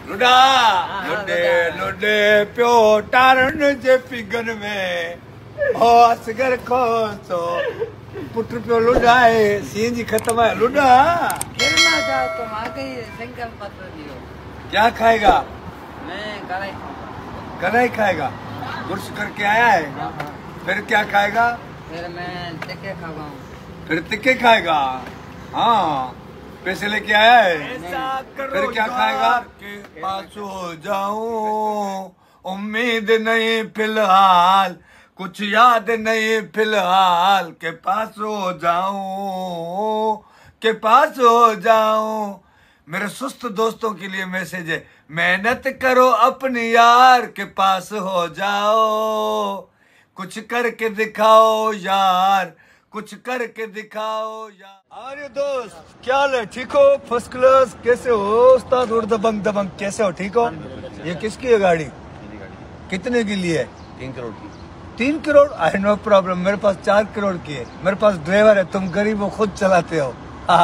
लुडा लुडे लुडे प्यो टारण जे पिगन में हो असगर खोसो पुत्र प्यो लुडा है सीएनजी खत्म है लुडा खेलना चाहो तो आगे संकल्प पत्र दियो। क्या खाएगा? मैं कढ़ाई कढ़ाई खाएगा। गुर्स करके आया है। फिर क्या खाएगा? फिर मैं टिक्के खाऊंगा। फिर टिक्के खाएगा। हाँ पैसे लेके आया है। फिर क्या खाएगा? के पास हो जाऊं उम्मीद नहीं फिलहाल कुछ याद नहीं फिलहाल के पास हो जाऊं के पास हो जाऊं। मेरे सुस्त दोस्तों के लिए मैसेज है, मेहनत करो अपनी यार के पास हो जाओ कुछ करके दिखाओ यार कुछ करके दिखाओ यार। अरे दोस्त क्या हाल है? ठीक हो? First class. कैसे हो उस्ताद? और दबंग दबंग कैसे हो? ठीक हो? ये किसकी है गाड़ी? कितने की लिए है? 3 करोड़ की। 3 करोड़? आई नो प्रॉब्लम, मेरे पास 4 करोड़ की है। मेरे पास ड्राइवर है, तुम गरीब हो खुद चलाते हो।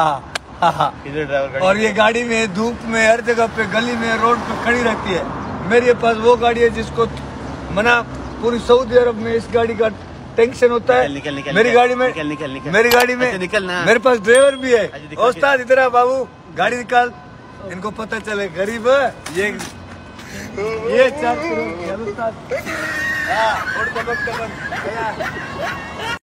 और ये गाड़ी में धूप में हर जगह पे गली में रोड पे खड़ी रहती है। मेरे पास वो गाड़ी है जिसको मना पूरी सऊदी अरब में इस गाड़ी का टेंशन होता है। मेरी गाड़ी में मेरी गाड़ी में निकलना। मेरे पास ड्राइवर भी है। उस्ताद इधर आ बाबू, गाड़ी निकाल, इनको पता चले गरीब है ये 4 करोड़।